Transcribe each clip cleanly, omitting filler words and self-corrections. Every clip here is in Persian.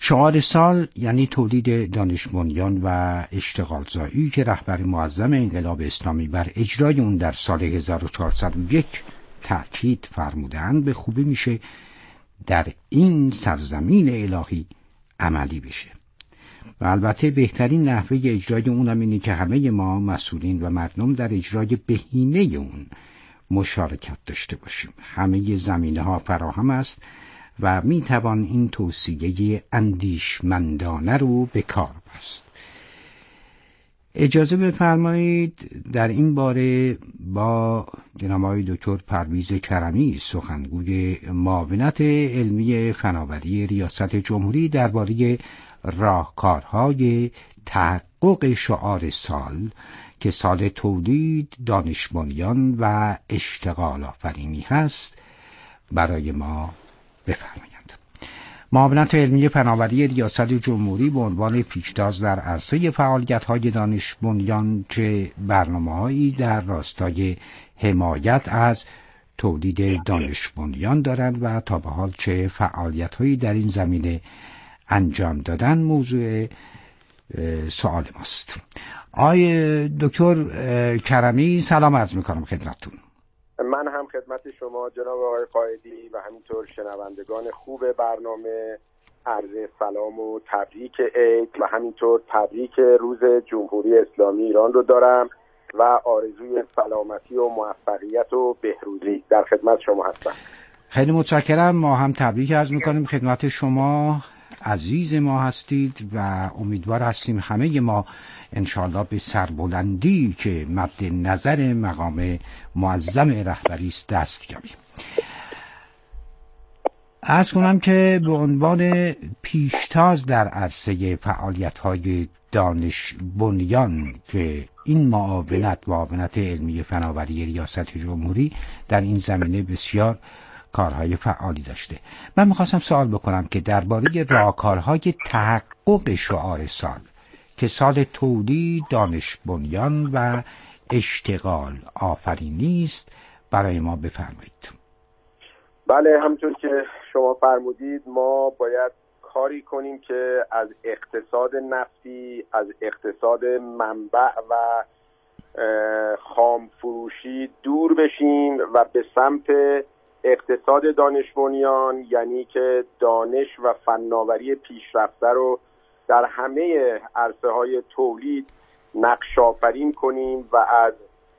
شعار سال یعنی تولید دانش بنیان و اشتغال زایی که رهبر معظم انقلاب اسلامی بر اجرای اون در سال 1401 تأکید فرمودند، به خوبی میشه در این سرزمین الهی عملی بشه. و البته بهترین نحوه اجرای اونم اینه که همه ما مسئولین و مردم در اجرای بهینه اون مشارکت داشته باشیم. همه زمینه ها فراهم است و میتوان این توصیه اندیشمندانه رو به کار بست. اجازه بفرمایید در این باره با جناب آقای دکتر پرویز کرمی، سخنگوی معاونت علمی فناوری ریاست جمهوری، درباره راهکارهای تحقق شعار سال که سال تولید دانش بنیان و اشتغال آفرینی هست برای ما بفرمایند. معاونت علمی فناوری ریاست جمهوری به عنوان پیشتاز در عرصه فعالیت‌های دانش بنیان چه برنامه‌هایی در راستای حمایت از تولید دانش بنیان دارند و تا به حال چه فعالیت‌هایی در این زمینه انجام دادن موضوع سوال ماست. آقای دکتر کرمی سلام عرض می‌کنم خدمتتون. من هم خدمت شما جناب آقای قائدی و همینطور شنوندگان خوب برنامه عرض سلام و تبریک عید و همینطور تبریک روز جمهوری اسلامی ایران رو دارم و آرزوی سلامتی و موفقیت و بهروزی در خدمت شما هستم. خیلی متشکرم. ما هم تبریک عرض می‌کنیم خدمت شما. عزیز ما هستید و امیدوار هستیم همه ما انشاءالله به سربلندی که مد نظر مقام معظم رهبری است دست یابیم. عرض کنم که به عنوان پیشتاز در عرصه فعالیت‌های دانش بنیان که این معاونت علمی فناوری ریاست جمهوری در این زمینه بسیار کارهای فعالی داشته، من میخواستم سوال بکنم که درباره راهکارهای تحقق شعار سال که سال تولید دانش بنیان و اشتغال آفرینی است برای ما بفرمایید. بله، همونطور که شما فرمودید ما باید کاری کنیم که از اقتصاد نفتی، از اقتصاد منبع و خام فروشی دور بشیم و به سمت اقتصاد دانش بنیان، یعنی که دانش و فناوری پیشرفته رو در همه عرصه‌های تولید نقش آفرین کنیم و از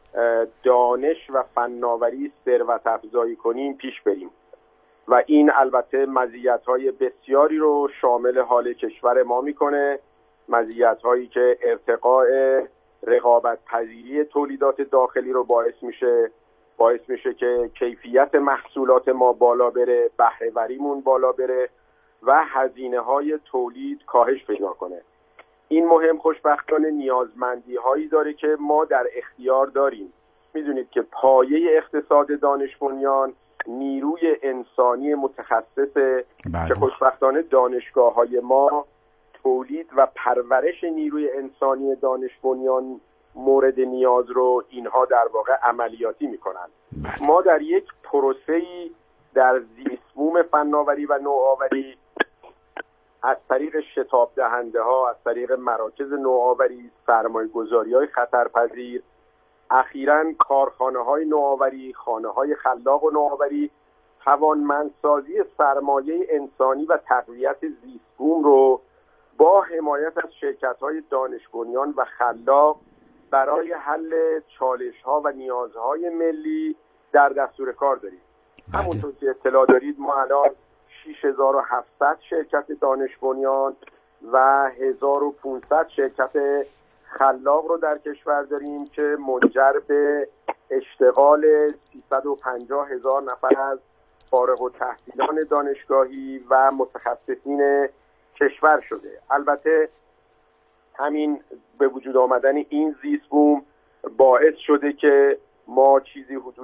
دانش و فناوری ثروت افزایی کنیم پیش بریم و این البته مزیت‌های بسیاری رو شامل حال کشور ما میکنه، مزیت‌هایی که ارتقاء رقابت پذیری تولیدات داخلی رو باعث میشه که کیفیت محصولات ما بالا بره، بهره وریمون بالا بره و هزینه‌های تولید کاهش پیدا کنه. این مهم خوشبختانه نیازمندی هایی داره که ما در اختیار داریم. میدونید که پایه اقتصاد دانش بنیان نیروی انسانی متخصصه که خوشبختانه دانشگاه‌های ما تولید و پرورش نیروی انسانی دانش بنیان مورد نیاز رو اینها در واقع عملیاتی میکنن. ما در یک پروسه‌ای در زیست‌بوم فناوری و نوآوری از طریق شتاب دهنده ها، از طریق مراکز نوآوری، سرمایه‌گذاری‌های خطرپذیر، اخیراً کارخانه‌های نوآوری، خانه‌های خلاق و نوآوری، توانمندسازی سرمایه انسانی و تقویت زیست‌بوم رو با حمایت از شرکت‌های دانش بنیان و خلاق برای حل چالش‌ها و نیازهای ملی در دستور کار داریم. همونطور که اطلاع دارید ما الان 6700 شرکت دانش بنیان و 1500 شرکت خلاق رو در کشور داریم که منجر به اشتغال 350,000 نفر از فارغ التحصیلان دانشگاهی و متخصصین کشور شده. البته همین به وجود آمدن این زیست‌بوم باعث شده که ما چیزی حدود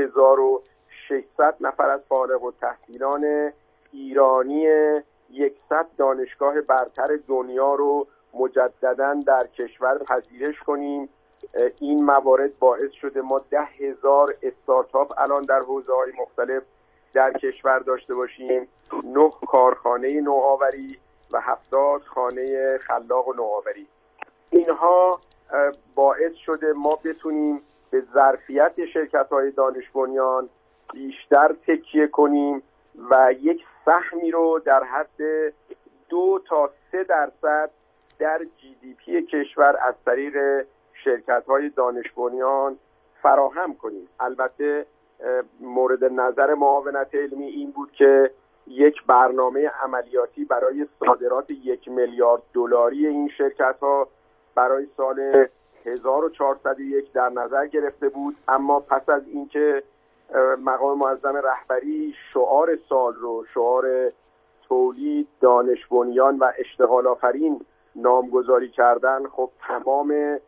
2600 نفر از فارغ التحصیلان ایرانی 100 دانشگاه برتر دنیا رو مجدداً در کشور پذیرش کنیم. این موارد باعث شده ما 10,000 استارتاپ الان در حوزه‌های مختلف در کشور داشته باشیم، 9 کارخانه نوآوری و 70 خانه خلاق و نوآوری. اینها باعث شده ما بتونیم به ظرفیت شرکت‌های دانش بنیان بیشتر تکیه کنیم و یک سهمی رو در حد 2 تا 3% در GDP کشور از طریق شرکت‌های دانش بنیان فراهم کنیم. البته مورد نظر معاونت علمی این بود که یک برنامه عملیاتی برای صادرات 1 میلیارد دلاری این شرکت‌ها برای سال 1401 در نظر گرفته بود، اما پس از اینکه مقام معظم رهبری شعار سال رو شعار تولید، دانش بنیان و اشتغال آفرین نامگذاری کردن، خب تمام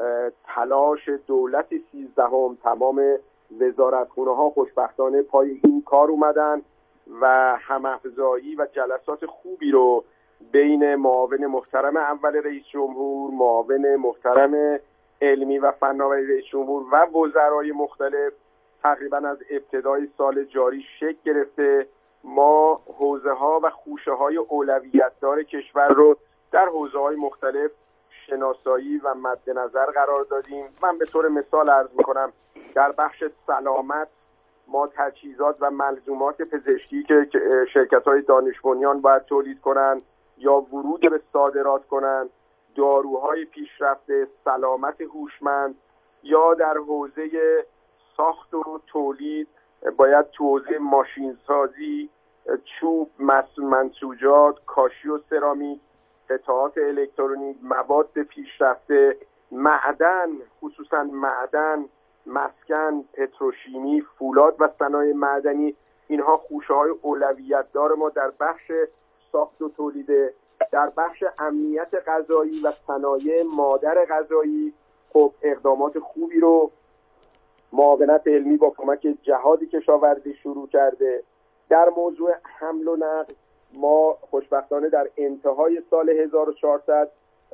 تلاش دولت 13 تمام وزارتخونه ها خوشبختانه پای این کار اومدن و هم‌افزایی و جلسات خوبی رو بین معاون محترم اول رئیس جمهور، معاون محترم علمی و فناوری رئیس جمهور و وزرای مختلف تقریبا از ابتدای سال جاری شکل گرفته. ما حوزه ها و خوشه های اولویت دار کشور رو در حوزه های مختلف شناسایی و مد نظر قرار دادیم. من به طور مثال عرض میکنم در بخش سلامت ما تجهیزات و ملزومات پزشکی که شرکت های دانش بنیان باید تولید کنن یا ورود به صادرات کنن، داروهای پیشرفته، سلامت هوشمند، یا در حوزه ساخت و تولید باید تو حوزه ماشینسازی، چوب، منسوجات، کاشی و سرامیک، قطعات الکترونیک، مواد پیشرفته، معدن، خصوصا معدن، مسکن، پتروشیمی، فولاد و صنایع معدنی، اینها خوشه‌های اولویت دار ما در بخش ساخت و تولید. در بخش امنیت غذایی و صنایع مادر غذایی خب اقدامات خوبی رو معاونت علمی با کمک جهاد کشاورزی شروع کرده. در موضوع حمل و نقل ما خوشبختانه در انتهای سال 1400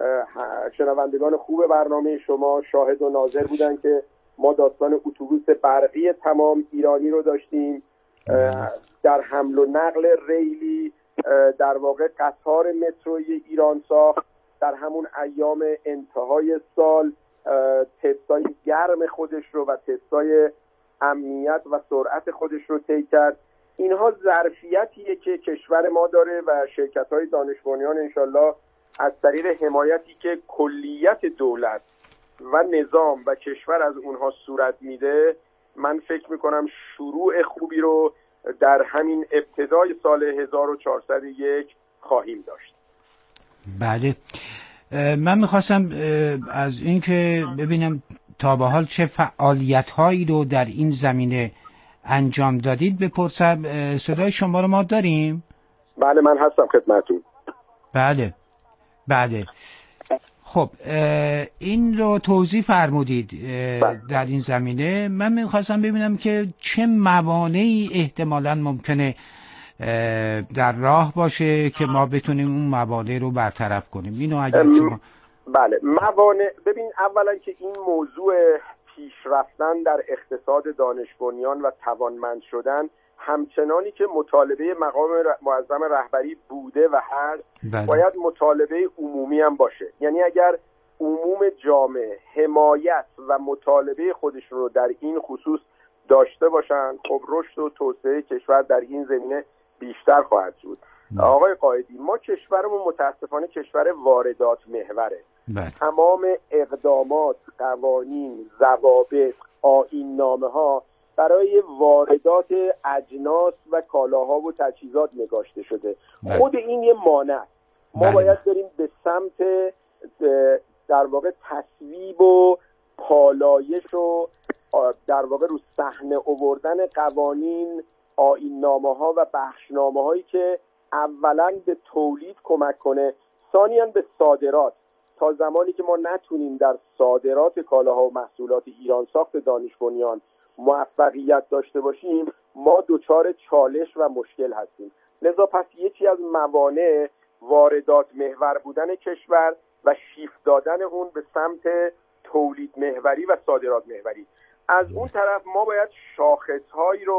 شنوندگان خوب برنامه شما شاهد و ناظر بودن که ما داستان اتوبوس برقی تمام ایرانی رو داشتیم. در حمل و نقل ریلی در واقع قطار متروی ایران ساخت در همون ایام انتهای سال تستای گرم خودش رو و تستای امنیت و سرعت خودش رو طی کرد. اینها ظرفیتیه که کشور ما داره و شرکت‌های دانش بنیان انشالله از طریق حمایتی که کلیت دولت و نظام و کشور از اونها صورت میده، من فکر میکنم شروع خوبی رو در همین ابتدای سال 1401 خواهیم داشت. بله، من میخواستم از اینکه ببینم تا به حال چه فعالیت‌هایی رو در این زمینه انجام دادید بپرسم. صدای شما رو ما داریم؟ بله، من هستم خدمتتون. بله. خب این رو توضیح فرمودید در این زمینه. من میخواستم ببینم که چه موانعی احتمالاً ممکنه در راه باشه که ما بتونیم اون موانع رو برطرف کنیم. اینو اگر شما... بله، موانع، ببین اولا که این موضوع پیشرفتن در اقتصاد دانش بنیان و توانمند شدن همچنانی که مطالبه مقام معظم رهبری بوده و هست، باید مطالبه عمومی هم باشه. یعنی اگر عموم جامعه حمایت و مطالبه خودشون رو در این خصوص داشته باشن، خب رشد و توسعه کشور در این زمینه بیشتر خواهد شد. آقای قائدی، ما کشورمون متاسفانه کشور واردات محوره. تمام اقدامات، قوانین، ضوابط، آیین‌نامه‌ها برای واردات اجناس و کالاها و تجهیزات نگاشته شده. خود این یه مانع. ما باید بریم به سمت در واقع تصویب و پالایش و در واقع رو صحنه آوردن قوانین، آیین‌نامه‌ها و بخشنامه‌هایی که اولاً به تولید کمک کنه، ثانیاً به صادرات. تا زمانی که ما نتونیم در صادرات کالاها و محصولات ایران ساخت دانش بنیان موفقیت داشته باشیم، ما دچار چالش و مشکل هستیم. لذا پس یکی از موانع واردات محور بودن کشور و شیفت دادن اون به سمت تولید محوری و صادرات محوری. از اون طرف ما باید شاخصهایی رو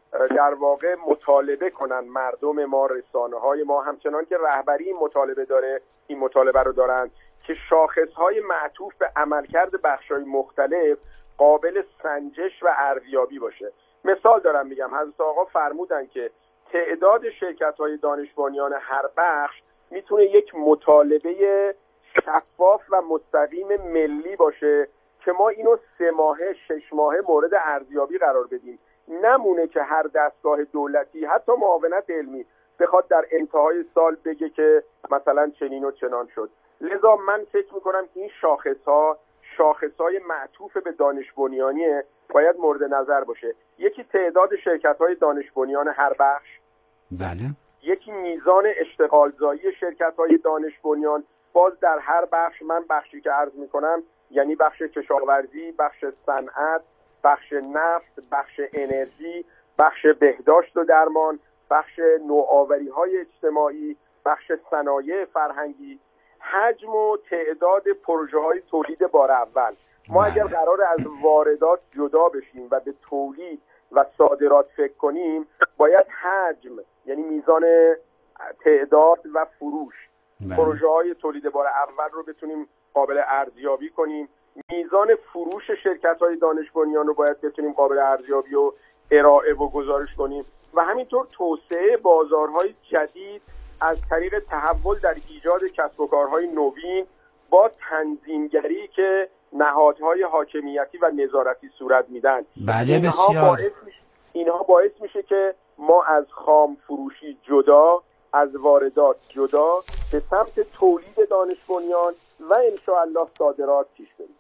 در واقع مطالبه کنن مردم ما، رسانه‌های ما، همچنان که رهبری این مطالبه داره، این مطالبه رو دارن که شاخص‌های معطوف به عملکرد بخش‌های مختلف قابل سنجش و ارزیابی باشه. مثال دارم میگم، حضرت آقا فرمودن که تعداد شرکت‌های دانش بنیان هر بخش میتونه یک مطالبه شفاف و مستقیم ملی باشه که ما اینو 3 ماهه 6 ماهه مورد ارزیابی قرار بدیم. نمونه که هر دستگاه دولتی حتی معاونت علمی بخواد در انتهای سال بگه که مثلا چنین و چنان شد. لذا من فکر میکنم این شاخصهای معطوف به دانش بنیانیه باید مورد نظر باشه. یکی تعداد شرکت‌های دانش بنیان هر بخش، بله. یکی میزان اشتغالزایی شرکت‌های دانش بنیان. باز در هر بخش، من بخشی که عرض میکنم یعنی بخش کشاورزی، بخش صنعت، بخش نفت، بخش انرژی، بخش بهداشت و درمان، بخش نوآوری‌های اجتماعی، بخش صنایع فرهنگی، حجم و تعداد پروژه‌های تولید بار اول. ما اگر قرار از واردات جدا بشیم و به تولید و صادرات فکر کنیم، باید حجم یعنی میزان تعداد و فروش پروژه‌های تولید بار اول رو بتونیم قابل ارزیابی کنیم. میزان فروش شرکت‌های دانش بنیان رو باید بتونیم قابل ارزیابی و ارائه و گزارش کنیم و همینطور توسعه بازارهای جدید از طریق تحول در ایجاد کسب و کارهای نوین با تنظیمگری که نهادهای حاکمیتی و نظارتی صورت میدن. بله بسیار. اینها باعث میشه که ما از خام فروشی جدا، از واردات جدا به سمت تولید دانش بنیان و انشاءالله صادرات پیش بریم.